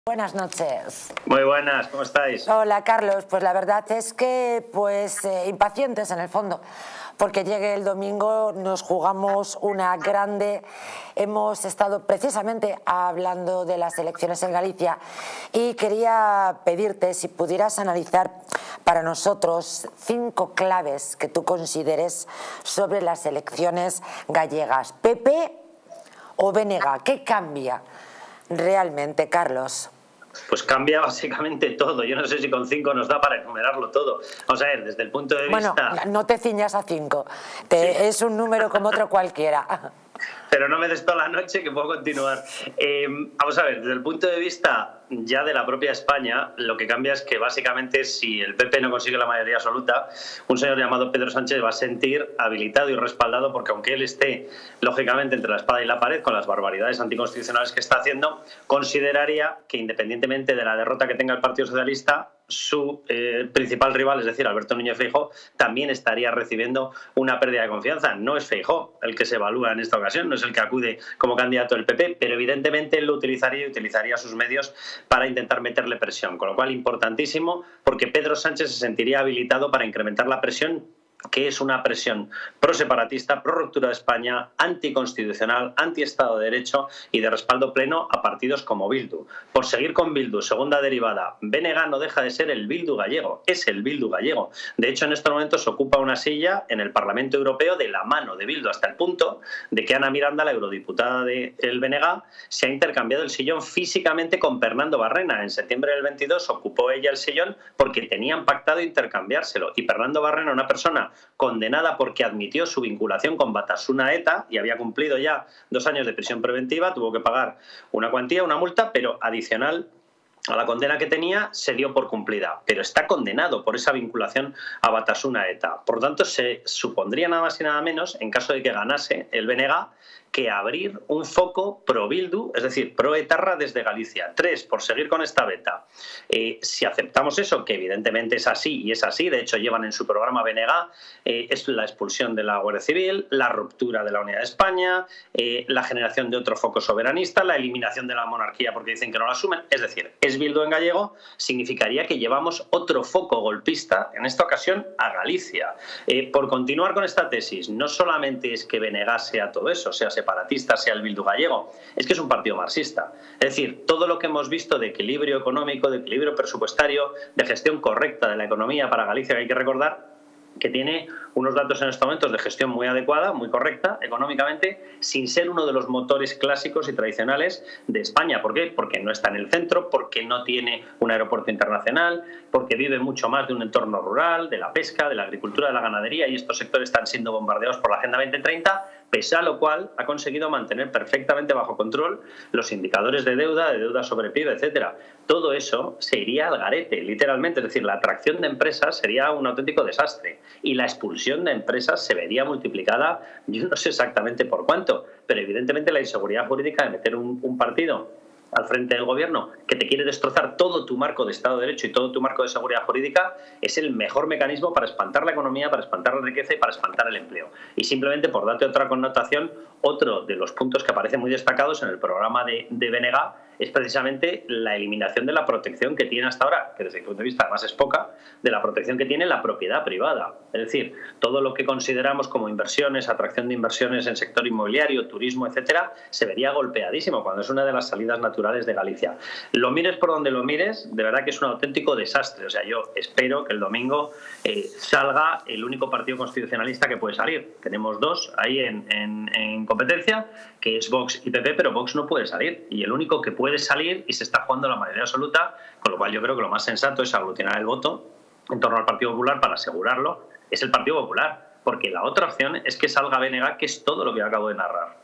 Buenas noches. Muy buenas, ¿cómo estáis? Hola, Carlos. Pues la verdad es que impacientes en el fondo, porque llegue el domingo, nos jugamos una grande. Hemos estado precisamente hablando de las elecciones en Galicia y quería pedirte si pudieras analizar para nosotros 5 claves que tú consideres sobre las elecciones gallegas. ¿PP o BNG? ¿Qué cambia realmente, Carlos? Pues cambia básicamente todo. Yo no sé si con 5 nos da para enumerarlo todo. Vamos a ver, desde el punto de vista... Bueno, no te ciñas a 5. Sí. Es un número como otro cualquiera. Pero no me des toda la noche que puedo continuar. Vamos a ver, desde el punto de vista ya de la propia España, lo que cambia es que básicamente si el PP no consigue la mayoría absoluta, un señor llamado Pedro Sánchez va a sentir habilitado y respaldado porque aunque él esté lógicamente entre la espada y la pared con las barbaridades anticonstitucionales que está haciendo, consideraría que independientemente de la derrota que tenga el Partido Socialista, su principal rival, es decir, Alberto Núñez Feijóo, también estaría recibiendo una pérdida de confianza. No es Feijóo el que se evalúa en esta ocasión, no es el que acude como candidato del PP, pero evidentemente él lo utilizaría sus medios para intentar meterle presión, con lo cual importantísimo porque Pedro Sánchez se sentiría habilitado para incrementar la presión, que es una presión pro-separatista, pro-ruptura de España, anticonstitucional, anti-Estado de Derecho y de respaldo pleno a partidos como Bildu. Por seguir con Bildu, segunda derivada, BNG no deja de ser el Bildu gallego, es el Bildu gallego. De hecho, en estos momentos ocupa una silla en el Parlamento Europeo de la mano de Bildu, hasta el punto de que Ana Miranda, la eurodiputada del BNG, se ha intercambiado el sillón físicamente con Pernando Barrena. En septiembre del 22 ocupó ella el sillón porque tenían pactado intercambiárselo. Y Pernando Barrena, una persona condenada porque admitió su vinculación con Batasuna ETA y había cumplido ya 2 años de prisión preventiva, tuvo que pagar una cuantía, una multa, pero adicional a la condena que tenía se dio por cumplida, pero está condenado por esa vinculación a Batasuna ETA. Por tanto, se supondría nada más y nada menos, en caso de que ganase el BNG, que abrir un foco pro-Bildu, es decir, pro-etarra desde Galicia. 3, por seguir con esta beta. Si aceptamos eso, que evidentemente es así, y es así, de hecho llevan en su programa BNG, es la expulsión de la Guardia Civil, la ruptura de la unidad de España, la generación de otro foco soberanista, la eliminación de la monarquía porque dicen que no la asumen. Es decir, es Bildu en gallego, significaría que llevamos otro foco golpista, en esta ocasión a Galicia. Por continuar con esta tesis, no solamente es que BNG sea todo eso, sea separatista, sea el Bildu gallego, es que es un partido marxista. Es decir, todo lo que hemos visto de equilibrio económico, de equilibrio presupuestario, de gestión correcta de la economía para Galicia, que hay que recordar que tiene unos datos en estos momentos de gestión muy adecuada, muy correcta económicamente, sin ser uno de los motores clásicos y tradicionales de España. ¿Por qué? Porque no está en el centro, porque no tiene un aeropuerto internacional, porque vive mucho más de un entorno rural, de la pesca, de la agricultura, de la ganadería, y estos sectores están siendo bombardeados por la Agenda 2030, pese a lo cual ha conseguido mantener perfectamente bajo control los indicadores de deuda sobre PIB, etcétera. Todo eso se iría al garete, literalmente, es decir, la atracción de empresas sería un auténtico desastre y la expulsión de empresas se vería multiplicada, yo no sé exactamente por cuánto, pero evidentemente la inseguridad jurídica de meter un partido al frente del gobierno que te quiere destrozar todo tu marco de Estado de Derecho y todo tu marco de seguridad jurídica es el mejor mecanismo para espantar la economía, para espantar la riqueza y para espantar el empleo. Y simplemente por darte otra connotación, otro de los puntos que aparecen muy destacados en el programa de BNG es precisamente la eliminación de la protección que tiene hasta ahora, que desde mi punto de vista además es poca, de la protección que tiene la propiedad privada. Es decir, todo lo que consideramos como inversiones, atracción de inversiones en sector inmobiliario, turismo, etcétera, se vería golpeadísimo cuando es una de las salidas naturales de Galicia. Lo mires por donde lo mires, de verdad que es un auténtico desastre. O sea, yo espero que el domingo salga el único partido constitucionalista que puede salir. Tenemos 2 ahí en competencia, que es Vox y PP, pero Vox no puede salir. Y el único que puede salir y se está jugando la mayoría absoluta, con lo cual yo creo que lo más sensato es aglutinar el voto en torno al Partido Popular para asegurarlo, es el Partido Popular, porque la otra opción es que salga BNG, que es todo lo que acabo de narrar.